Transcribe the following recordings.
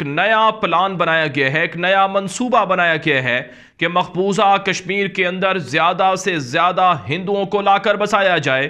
नया प्लान बनाया गया है, एक नया मंसूबा बनाया गया है कि मकबूजा कश्मीर के अंदर ज्यादा से ज्यादा हिंदुओं को लाकर बसाया जाए।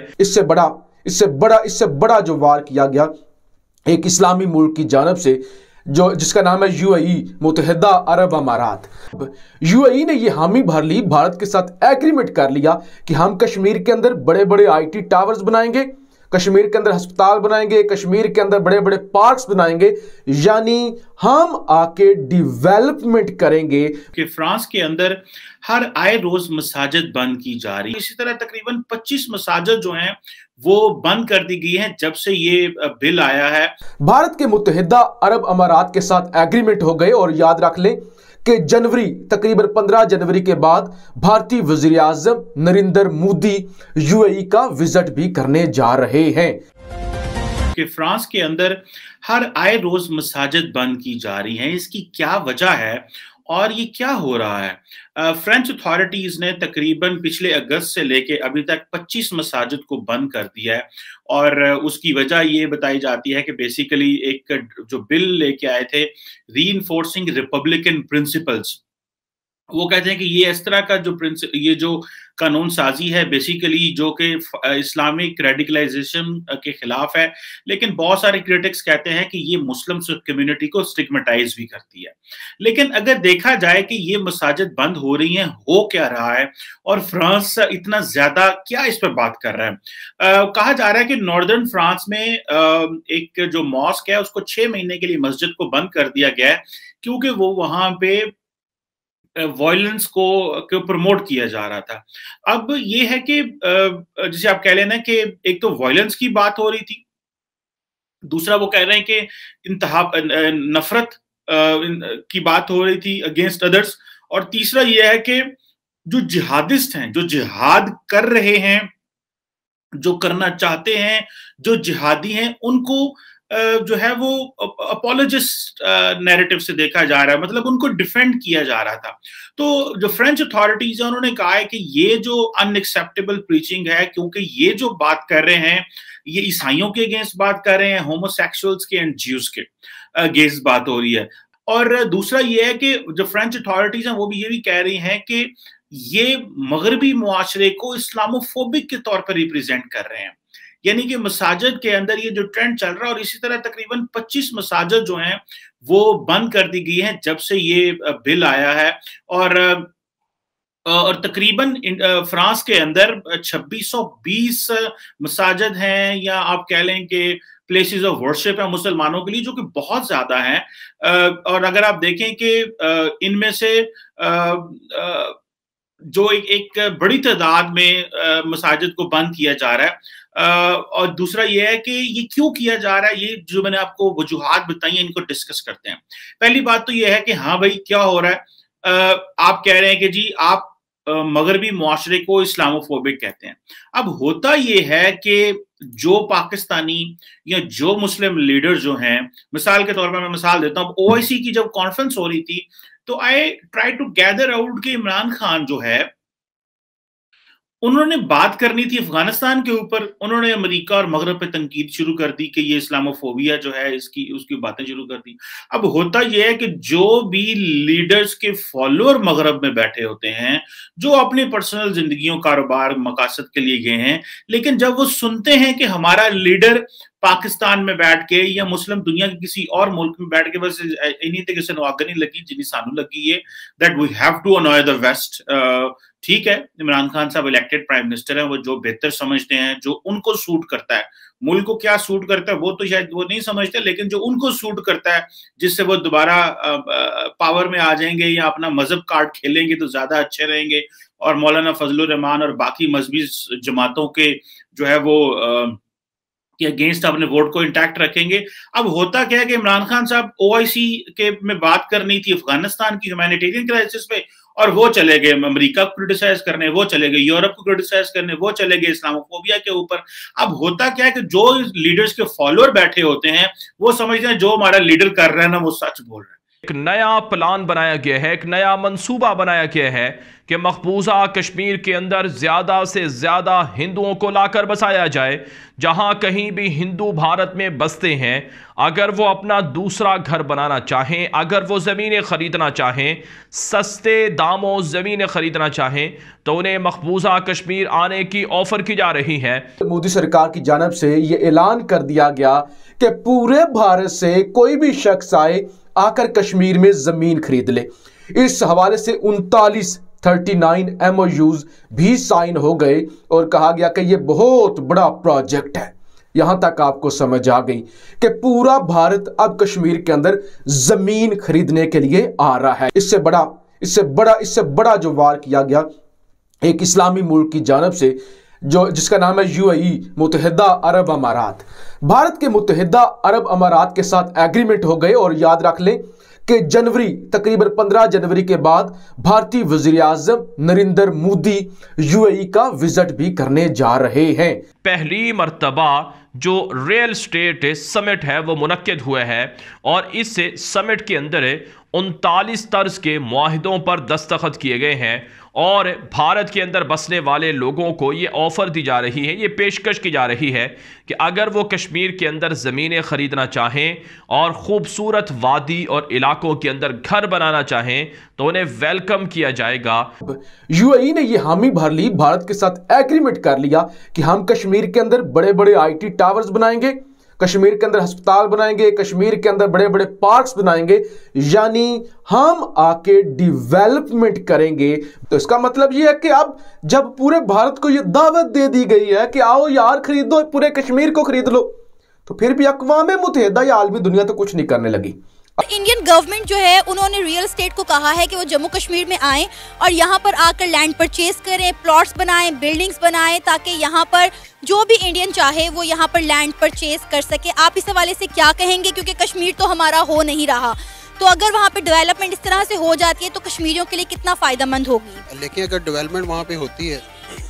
इससे बड़ा जो वार किया गया एक इस्लामी मुल्क की जानब से जो जिसका नाम है यूएई, मुत्तहिदा अरब अमारात। यूएई ने ये हामी भर ली, भारत के साथ एग्रीमेंट कर लिया कि हम कश्मीर के अंदर बड़े बड़े आईटी टावर्स बनाएंगे, कश्मीर के अंदर अस्पताल बनाएंगे, कश्मीर के अंदर बड़े बड़े पार्क्स बनाएंगे, यानी हम आके डेवलपमेंट करेंगे। कि फ्रांस के अंदर हर आए रोज मसाजिद बंद की जा रही है। इसी तरह तकरीबन 25 मसाजिद जो हैं वो बंद कर दी गई हैं जब से ये बिल आया है। भारत के मुत्तहिदा अरब अमारात के साथ एग्रीमेंट हो गए और याद रख लें कि तकरीबन 15 जनवरी के बाद भारतीय वजीर आज़म नरेंद्र मोदी यूएई का विजिट भी करने जा रहे हैं। कि फ्रांस के अंदर हर आए रोज मसाजिद बंद की जा रही हैं, इसकी क्या वजह है और ये क्या हो रहा है? फ्रेंच अथॉरिटीज ने तकरीबन पिछले अगस्त से लेके अभी तक 25 मसाजिद को बंद कर दिया है और उसकी वजह ये बताई जाती है कि बेसिकली एक जो बिल लेके आए थे रीइंफोर्सिंग रिपब्लिकन प्रिंसिपल्स, वो कहते हैं कि ये इस तरह का ये जो कानून साजी है बेसिकली जो कि इस्लामिक रेडिकलाइजेशन के खिलाफ है, लेकिन बहुत सारे क्रिटिक्स कहते हैं कि ये मुस्लिम कम्युनिटी को स्टिग्मेटाइज भी करती है। लेकिन अगर देखा जाए कि ये मसाजिद बंद हो रही हैं, हो क्या रहा है और फ्रांस इतना ज्यादा क्या इस पर बात कर रहा है? कहा जा रहा है कि नॉर्दर्न फ्रांस में एक जो मॉस्क है उसको 6 महीने के लिए मस्जिद को बंद कर दिया गया है क्योंकि वो वहां पे वायलेंस को प्रमोट किया जा रहा था। अब ये है कि जैसे आप कह लेना कि एक तो वायलेंस की बात हो रही थी, दूसरा वो कह रहे हैं कि नफरत की बात हो रही थी अगेंस्ट अदर्स, और तीसरा ये है कि जो जिहादिस्ट हैं, जो जिहाद कर रहे हैं, जो करना चाहते हैं, जो जिहादी हैं, उनको जो है वो अपोलोजिस्ट नैरेटिव से देखा जा रहा है, मतलब उनको डिफेंड किया जा रहा था। तो जो फ्रेंच अथॉरिटीज है उन्होंने कहा है कि ये जो अनएक्सेप्टेबल प्रीचिंग है, क्योंकि ये जो बात कर रहे हैं ये ईसाइयों के अगेंस्ट बात कर रहे हैं, होमोसेक्सुअल्स के एंड ज्यूज के अगेंस्ट बात हो रही है। और दूसरा ये है कि जो फ्रेंच अथॉरिटीज हैं वो भी ये भी कह रही हैं कि ये मगरबी मुआशरे को इस्लामोफोबिक के तौर पर रिप्रेजेंट कर रहे हैं, यानी कि मसाजिद के अंदर ये जो ट्रेंड चल रहा है। और इसी तरह तकरीबन 25 मसाजिद जो हैं वो बंद कर दी गई हैं जब से ये बिल आया है। और तकरीबन फ्रांस के अंदर 2620 मसाजिद हैं, या आप कह लें कि प्लेसेस ऑफ वर्शिप है मुसलमानों के लिए, जो कि बहुत ज्यादा हैं। और अगर आप देखें कि इनमें से जो एक बड़ी तादाद में मसाजिद को बंद किया जा रहा है, और दूसरा ये है कि ये क्यों किया जा रहा है, ये जो मैंने आपको वजूहात बताई हैं इनको डिस्कस करते हैं। पहली बात तो ये है कि हाँ भाई क्या हो रहा है, आप कह रहे हैं कि जी आप मगरबी मुआशरे को इस्लामोफोबिक कहते हैं। अब होता ये है कि जो पाकिस्तानी या जो मुस्लिम लीडर जो हैं, मिसाल के तौर पर मैं मिसाल देता हूँ, ओआईसी की जब कॉन्फ्रेंस हो रही थी तो I try to gather out कि इमरान खान जो है उन्होंने बात करनी थी अफगानिस्तान के ऊपर, उन्होंने अमेरिका और मगरब पे तनकीद शुरू कर दी कि ये इस्लामोफोबिया जो है उसकी बातें शुरू कर दी। अब होता यह है कि जो भी लीडर्स के फॉलोअर मगरब में बैठे होते हैं, जो अपनी पर्सनल जिंदगियों, कारोबार, मकासद के लिए गए हैं, लेकिन जब वो सुनते हैं कि हमारा लीडर पाकिस्तान में बैठ के या मुस्लिम दुनिया के किसी और मुल्क में बैठ के बस इन्हीं तक किसी नवाग नहीं लगी जिन्हें सानू लगी है that we have to annoy the West. ठीक है, इमरान खान साहब इलेक्टेड प्राइम मिनिस्टर हैं, वो जो बेहतर समझते हैं, जो उनको सूट करता है, मुल्क को क्या सूट करता है वो तो शायद वो नहीं समझते, लेकिन जो उनको सूट करता है जिससे वो दोबारा पावर में आ जाएंगे या अपना मजहब कार्ड खेलेंगे तो ज्यादा अच्छे रहेंगे, और मौलाना फजलुर रहमान और बाकी मजहबी जमातों के जो है वो कि अगेंस्ट अपने वोट को इंटैक्ट रखेंगे। अब होता क्या है कि इमरान खान साहब ओआईसी के में बात करनी थी अफगानिस्तान की ह्यूमैनिटेरियन क्राइसिस पे, और वो चले गए अमेरिका को क्रिटिसाइज करने, वो चले गए यूरोप को क्रिटिसाइज करने, वो चले गए इस्लामोफोबिया के ऊपर। अब होता क्या है कि जो लीडर्स के फॉलोअर बैठे होते हैं वो समझते हैं जो हमारा लीडर कर रहा है ना वो सच बोल रहा है, ایک نیا پلان بنایا گیا ہے، ایک نیا منصوبہ بنایا گیا ہے کہ مقبوضہ کشمیر کے اندر زیادہ سے زیادہ ہندوؤں کو لا کر بسایا جائے۔ جہاں کہیں بھی ہندو بھارت میں بستے ہیں، اگر وہ اپنا دوسرا گھر بنانا چاہیں، اگر وہ زمینیں خریدنا چاہیں، سستے داموں زمینیں خریدنا چاہیں، تو انہیں مقبوضہ کشمیر آنے کی آفر کی جا رہی ہے۔ مودی سرکار کی جانب سے یہ اعلان کر دیا گیا کہ پورے بھارت سے کوئی بھی شخص آئے آ کر کشمیر میں زمین خرید لے۔ اس حوالے سے 39 MOUs بھی سائن ہو گئے اور کہا گیا کہ یہ بہت بڑا پروجیکٹ ہے۔ یہاں تک آپ کو سمجھ آ گئی کہ پورا بھارت اب کشمیر کے اندر زمین خریدنے کے لیے آ رہا ہے۔ اس سے بڑا جو وار کیا گیا ایک اسلامی ملک کی جانب سے جس کا نام ہے UAE، متحدہ عرب امارات۔ بھارت کے متحدہ عرب امارات کے ساتھ ایگریمنٹ ہو گئے، اور یاد رکھ لیں کہ تقریباً 15 جنوری کے بعد بھارتی وزیر اعظم نریندر مودی UAE کا وزٹ بھی کرنے جا رہے ہیں۔ پہلی مرتبہ جو ریل اسٹیٹ سمٹ ہے وہ منعقد ہوا ہے، اور اس سمٹ کے اندر 39 طرز کے معاہدوں پر دستخط کیے گئے ہیں، اور بھارت کے اندر بسنے والے لوگوں کو یہ آفر دی جا رہی ہے، یہ پیشکش کی جا رہی ہے کہ اگر وہ کشمیر کے اندر زمینیں خریدنا چاہیں اور خوبصورت وادی اور علاقوں کے اندر گھر بنانا چاہیں تو انہیں ویلکم کیا جائے گا۔ UAE نے یہ حامی بھر لی، بھارت کے ساتھ ایگریمنٹ کر لیا کہ ہم کشمیر کے اندر بڑے بڑے IT ٹاورز بنائیں گے، کشمیر کے اندر ہسپتال بنائیں گے، کشمیر کے اندر بڑے بڑے پارکس بنائیں گے، یعنی ہم آ کے ڈیویلپمنٹ کریں گے۔ تو اس کا مطلب یہ ہے کہ اب جب پورے بھارت کو یہ دعوت دے دی گئی ہے کہ آؤ یار خریدو، پورے کشمیر کو خرید لو، تو پھر بھی اقوام متحدہ یا عالمی دنیا تو کچھ نہیں کرنے لگی۔ انڈین گورنمنٹ جو ہے انہوں نے ریئل اسٹیٹ کو کہا ہے کہ وہ جموں کشمیر میں آئیں اور یہاں پر آ کر لینڈ پرچیز کریں، پلاٹس بنائیں، بلڈنگز بنائیں، تاکہ یہاں پر جو بھی انڈین چاہے وہ یہاں پر لینڈ پرچیز کر سکے۔ آپ اس حوالے سے کیا کہیں گے؟ کیونکہ کشمیر تو ہمارا ہو نہیں رہا، تو اگر وہاں پہ ڈیولپمنٹ اس طرح سے ہو جاتی ہے تو کشمیریوں کے لیے کتنا فائدہ مند ہوگی؟ لیکن اگر ڈیولپمنٹ وہاں پہ ہوتی ہے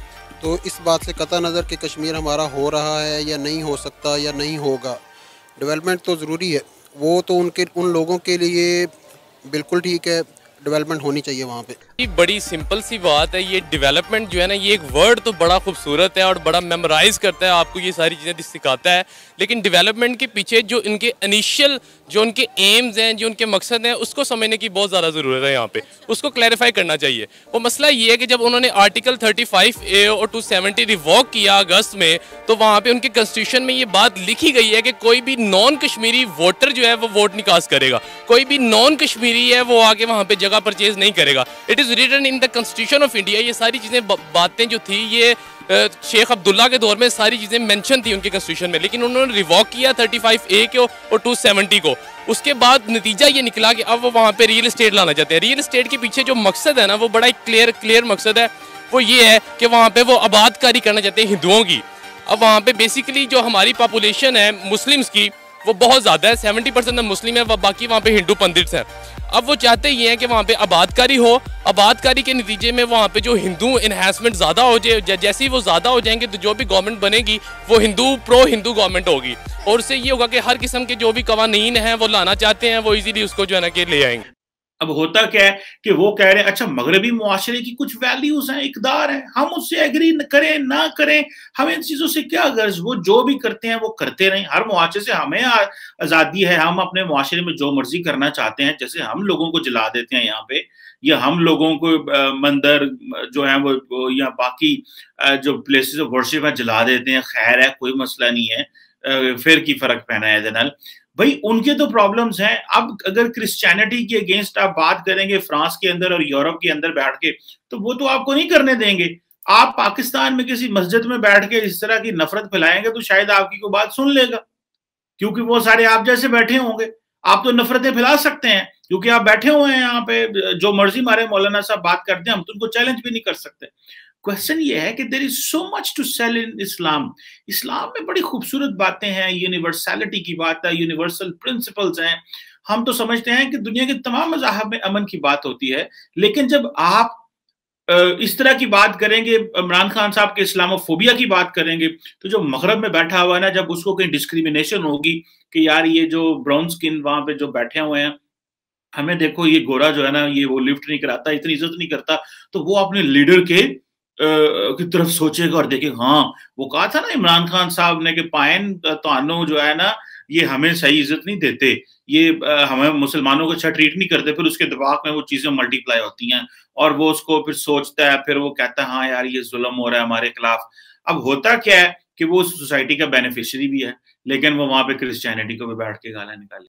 تو اس بات سے قطع نظر کہ کشمیر ہمارا ہو رہا ہے یا نہیں ہو سکتا یا نہیں ہوگا، ڈیولپمنٹ تو ضروری ہے، وہ تو ان لوگوں کے لیے بالکل ٹھیک ہے، ڈیولپمنٹ ہونی چاہیے وہاں پہ۔ بڑی سمپل سی بات ہے، یہ ڈیولپمنٹ جو ہے نا، یہ ایک ورڈ تو بڑا خوبصورت ہے اور بڑا میمورائز کرتا ہے، آپ کو یہ ساری چیزیں سکھاتا ہے، لیکن ڈیولپمنٹ کے پیچھے جو ان کے انیشیل جو ان کے ایمز ہیں، جو ان کے مقصد ہیں، اس کو سمجھنے کی بہت زیادہ ضرورت ہے۔ یہاں پہ اس کو کلیریفائی کرنا چاہیے۔ وہ مسئلہ یہ ہے کہ جب انہوں نے آرٹیکل 35A اور 270 ریووک کیا اگست میں، تو وہاں پہ ان کے کنسٹیٹیوشن میں یہ بات لکھی گئی ہے کہ کوئی بھی نان کشمیری ووٹر جو ہے وہ ووٹ نہیں کاسٹ کرے گا، کوئی بھی نان کشمیری ہے وہ آگے وہاں پہ جگہ پرچیز نہیں کرے گا۔ It is written in the constitution of India. یہ ساری چیزیں باتیں جو تھی یہ شیخ عبداللہ کے دور میں ساری چیزیں مینشن تھی ان کے کنسٹیٹیوشن میں، لیکن انہوں نے ریووک کیا 35A کو اور 270 کو۔ اس کے بعد نتیجہ یہ نکلا کہ اب وہ وہاں پہ ریئل اسٹیٹ لانا چاہتے ہیں۔ ریئل اسٹیٹ کے پیچھے جو مقصد ہے نا، وہ بڑا ایک کلیئر مقصد ہے، وہ یہ ہے کہ وہاں پہ وہ آباد کاری کرنا چاہتے ہیں ہندوؤں کی۔ اب وہاں پہ بیسیکلی جو ہماری پاپولیشن ہے مسلمز کی وہ بہت زیادہ ہے، 70% مسلم ہے، باقی وہاں پہ ہندو پنڈتس ہیں۔ اب وہ چاہتے یہ ہیں کہ وہاں پہ آباد کاری ہو، آباد کاری کے نتیجے میں وہاں پہ جو ہندو انہینسمنٹ زیادہ ہو جائے، جیسے ہی وہ زیادہ ہو جائیں گے تو جو بھی گورنمنٹ بنے گی وہ پرو ہندو گورنمنٹ ہوگی، اور اس سے یہ ہوگا کہ ہر قسم کے جو بھی قوانین ہیں وہ لانا چاہتے ہیں وہ ایزیلی اس کو جو ہے نا کہ لے آئیں گے۔ اب ہوتا کیا ہے کہ وہ کہہ رہے ہیں اچھا مغربی معاشرے کی کچھ ویلیوز ہیں، اقدار ہیں، ہم اس سے ایگری کریں نہ کریں، ہمیں ان چیزوں سے کیا غرض، وہ جو بھی کرتے ہیں وہ کرتے رہیں، ہر معاشرے سے ہمیں آزادی ہے، ہم اپنے معاشرے میں جو مرضی کرنا چاہتے ہیں، جیسے ہم لوگوں کو جلا دیتے ہیں یہاں پہ، یا ہم لوگوں کو مندر جو ہیں وہ یا باقی جو پلیسز آف ورشپ ہیں جلا دیتے ہیں، خیر ہے، کوئی مسئلہ نہیں ہے، پھر کی فرق پہنا ہے دنال بھائی، ان کے تو پرابلمز ہیں۔ اب اگر کرسچینٹی کے اگینسٹ آپ بات کریں گے فرانس کے اندر اور یورپ کے اندر بیٹھ کے، تو وہ تو آپ کو نہیں کرنے دیں گے۔ آپ پاکستان میں کسی مسجد میں بیٹھ کے اس طرح کی نفرت پھیلائیں گے تو شاید آپ کی کوئی بات سن لے گا، کیونکہ وہ سارے آپ جیسے بیٹھے ہوں گے۔ آپ تو نفرتیں پھیلا سکتے ہیں کیونکہ آپ بیٹھے ہوئے ہیں یہاں پہ، جو مرضی ہمارے مولانا صاحب بات کرتے ہیں ہم تو ان کو چیلنج بھی نہیں کر سکتے۔ کوشچن یہ ہے کہ there is so much to sell in اسلام۔ اسلام میں بڑی خوبصورت باتیں ہیں، یونیورسلٹی کی بات ہے، یونیورسل پرنسپلز ہیں، ہم تو سمجھتے ہیں کہ دنیا کے تمام مذاہب میں امن کی بات ہوتی ہے، لیکن جب آپ اس طرح کی بات کریں گے، عمران خان صاحب کے اسلاموفوبیا کی بات کریں گے، تو جو مغرب میں بیٹھا ہوا ہے نا، جب اس کو کہیں ڈسکریمنیشن ہوگی کہ یار یہ جو براؤن سکن وہاں پہ جو بیٹھے ہوئے ہیں हमें देखो ये गोरा जो है ना, ये वो लिफ्ट नहीं कराता, इतनी इज्जत नहीं करता, तो वो अपने लीडर के की तरफ सोचेगा और देखेगा, हाँ वो कहा था ना इमरान खान साहब ने कि पायन तो जो है ना, ये हमें सही इज्जत नहीं देते, ये हमें मुसलमानों को अच्छा ट्रीट नहीं करते, फिर उसके दिमाग में वो चीजें मल्टीप्लाई होती हैं और वो उसको फिर सोचता है, फिर वो कहता है हाँ यार ये जुल्म हो रहा है हमारे खिलाफ। अब होता क्या है कि वो सोसाइटी का बेनिफिशियरी भी है, लेकिन वो वहां पे क्रिश्चियनिटी को भी बैठ के गाला निकाले।